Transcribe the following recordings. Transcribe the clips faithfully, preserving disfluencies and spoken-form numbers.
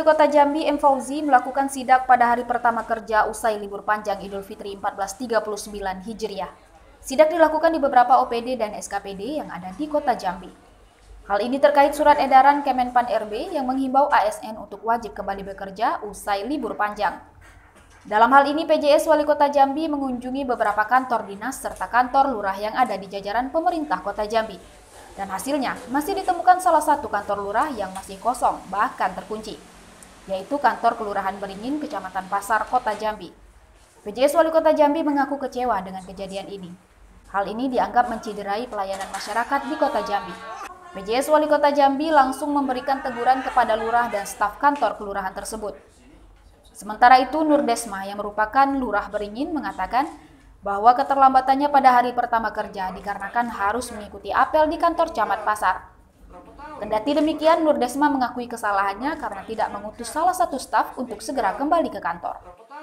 Kota Jambi M. Fauzi melakukan sidak pada hari pertama kerja usai libur panjang Idul Fitri seribu empat ratus tiga puluh sembilan Hijriah. Sidak dilakukan di beberapa O P D dan S K P D yang ada di Kota Jambi. Hal ini terkait surat edaran Kemenpan R B yang menghimbau A S N untuk wajib kembali bekerja usai libur panjang. Dalam hal ini, P J S Wali Kota Jambi mengunjungi beberapa kantor dinas serta kantor lurah yang ada di jajaran pemerintah Kota Jambi. Dan hasilnya, masih ditemukan salah satu kantor lurah yang masih kosong, bahkan terkunci, yaitu kantor Kelurahan Beringin, Kecamatan Pasar, Kota Jambi. P J S Wali Kota Jambi mengaku kecewa dengan kejadian ini. Hal ini dianggap menciderai pelayanan masyarakat di Kota Jambi. P J S Wali Kota Jambi langsung memberikan teguran kepada lurah dan staf kantor kelurahan tersebut. Sementara itu, Nur Desma yang merupakan lurah Beringin mengatakan bahwa keterlambatannya pada hari pertama kerja dikarenakan harus mengikuti apel di kantor Camat Pasar. Kendati demikian, Nur Desma mengakui kesalahannya karena tidak mengutus salah satu staf untuk segera kembali ke kantor.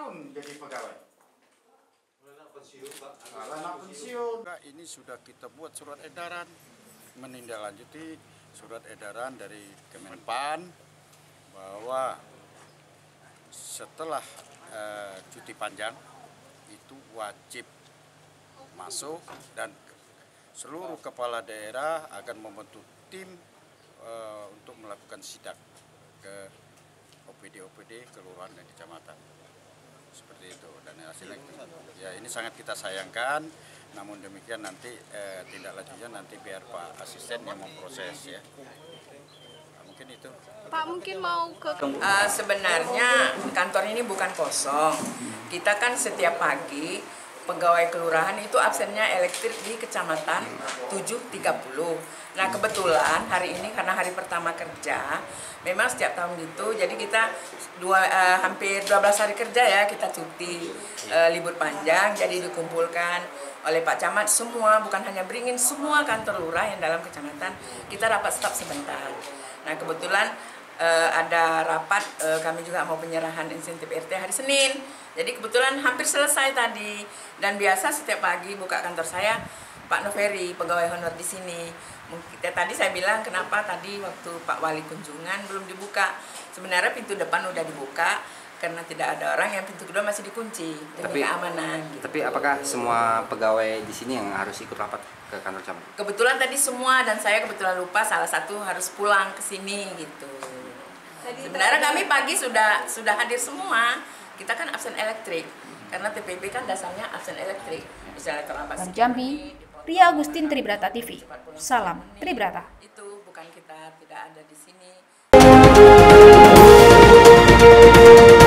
Ini sudah kita buat surat edaran, menindaklanjuti surat edaran dari Kemenpan bahwa setelah uh, cuti panjang itu wajib masuk dan seluruh kepala daerah akan membentuk tim uh, untuk melakukan sidak ke O P D O P D kelurahan dan kecamatan seperti itu. Dan hasilnya ya ini sangat kita sayangkan, namun demikian nanti eh, tindak lanjutnya nanti biar Pak Asisten yang memproses ya. Nah, mungkin itu. Pak mungkin mau ke uh, sebenarnya kantor ini bukan kosong. Kita kan setiap pagi pegawai kelurahan itu absennya elektrik di kecamatan tujuh tiga puluh. Nah kebetulan hari ini karena hari pertama kerja, memang setiap tahun gitu, jadi kita dua, uh, hampir dua belas hari kerja ya kita cuti uh, libur panjang, jadi dikumpulkan oleh Pak Camat semua, bukan hanya Beringin, semua kantor lurah yang dalam kecamatan kita rapat staf sebentar. Nah kebetulan uh, ada rapat, uh, kami juga mau penyerahan insentif R T hari Senin. Jadi kebetulan hampir selesai tadi, dan biasa setiap pagi buka kantor saya Pak Noveri, pegawai honor di sini. Mungkin tadi saya bilang kenapa tadi waktu Pak Wali kunjungan belum dibuka. Sebenarnya pintu depan udah dibuka karena tidak ada orang, yang pintu kedua masih dikunci demi keamanan. Gitu. Tapi apakah semua pegawai di sini yang harus ikut rapat ke kantor camat? Kebetulan tadi semua, dan saya kebetulan lupa salah satu harus pulang ke sini gitu. Sebenarnya kami pagi sudah sudah hadir semua. Kita kan absen elektrik, karena T P B kan dasarnya absen elektrik. Misalnya terlambat. Dari Jambi, Ria Agustin, Tribrata T V. Salam Tribrata. Itu bukan kita tidak ada di sini.